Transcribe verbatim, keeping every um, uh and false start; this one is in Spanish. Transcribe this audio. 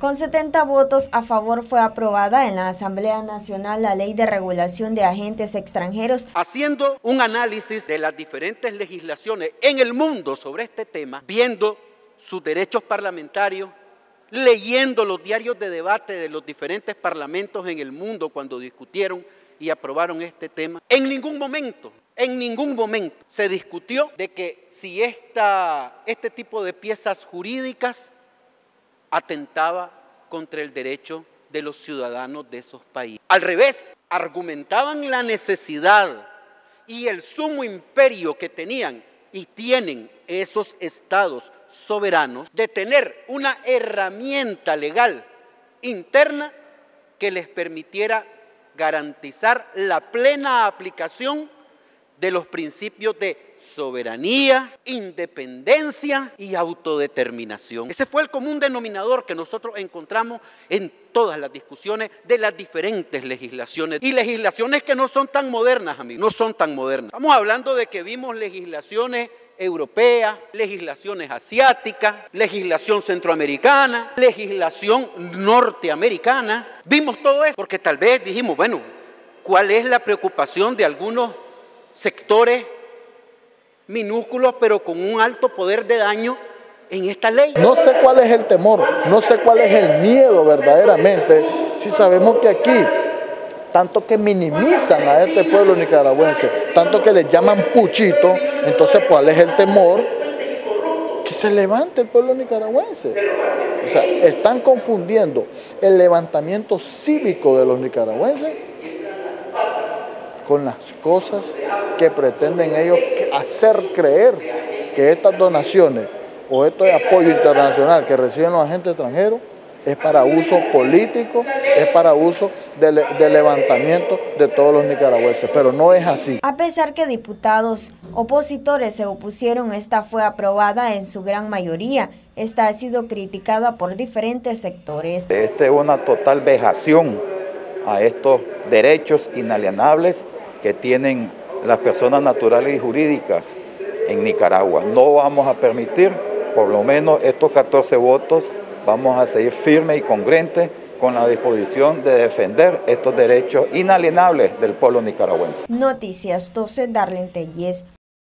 Con setenta votos a favor fue aprobada en la Asamblea Nacional la Ley de Regulación de Agentes Extranjeros. Haciendo un análisis de las diferentes legislaciones en el mundo sobre este tema, viendo sus derechos parlamentarios, leyendo los diarios de debate de los diferentes parlamentos en el mundo cuando discutieron y aprobaron este tema, en ningún momento, en ningún momento se discutió de que si esta, este tipo de piezas jurídicas atentaba contra el derecho de los ciudadanos de esos países. Al revés, argumentaban la necesidad y el sumo imperio que tenían y tienen esos estados soberanos de tener una herramienta legal interna que les permitiera garantizar la plena aplicación de los principios de soberanía, independencia y autodeterminación. Ese fue el común denominador que nosotros encontramos en todas las discusiones de las diferentes legislaciones. Y legislaciones que no son tan modernas, amigos, no son tan modernas. Estamos hablando de que vimos legislaciones europeas, legislaciones asiáticas, legislación centroamericana, legislación norteamericana. Vimos todo eso porque tal vez dijimos, bueno, ¿cuál es la preocupación de algunos sectores minúsculos pero con un alto poder de daño en esta ley? No sé cuál es el temor, no sé cuál es el miedo verdaderamente, si sabemos que aquí, tanto que minimizan a este pueblo nicaragüense, tanto que les llaman puchito, entonces ¿cuál es el temor? Que se levante el pueblo nicaragüense. O sea, están confundiendo el levantamiento cívico de los nicaragüenses con las cosas que pretenden ellos hacer creer que estas donaciones o este apoyo internacional que reciben los agentes extranjeros es para uso político, es para uso de, de levantamiento de todos los nicaragüenses, pero no es así. A pesar que diputados opositores se opusieron, esta fue aprobada en su gran mayoría. Esta ha sido criticada por diferentes sectores. Esta es una total vejación a estos derechos inalienables que tienen las personas naturales y jurídicas en Nicaragua. No vamos a permitir, por lo menos estos catorce votos, vamos a seguir firmes y congruentes con la disposición de defender estos derechos inalienables del pueblo nicaragüense. Noticias doce, Darlene Telles.